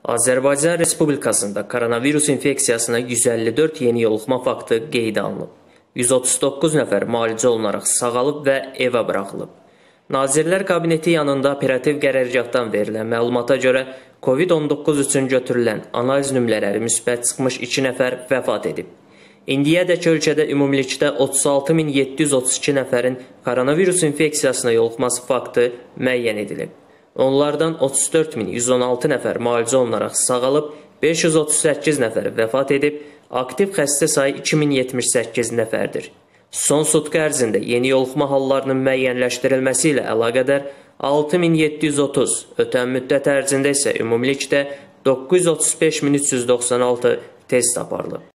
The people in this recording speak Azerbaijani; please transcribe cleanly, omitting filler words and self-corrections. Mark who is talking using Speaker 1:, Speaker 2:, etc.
Speaker 1: Azərbaycan Respublikasında koronavirus infeksiyasına 154 yeni yoluxma faktı qeydə alınıb. 139 nəfər müalicə olunaraq sağalıb və evə buraxılıb. Nazirlər Kabineti yanında operativ qərargahdan verilən məlumata görə COVID-19 üçün götürülən analiz nümunələri müsbət çıxmış 2 nəfər vəfat edib. İndiyədək ölkədə ümumilikdə 36.732 nəfərin koronavirus infeksiyasına yoluxması faktı müəyyən edilib. Onlardan 34.116 nəfər müalicə olunaraq sağalıb, 538 nəfər vəfat edib, aktiv xəstə sayı 2078 nəfərdir. Son sutqa ərzində yeni yoluxma hallarının müəyyənləşdirilməsi ilə əlaqədar 6730, ötən müddət ərzində isə ümumilikdə 935396 test aparılıb.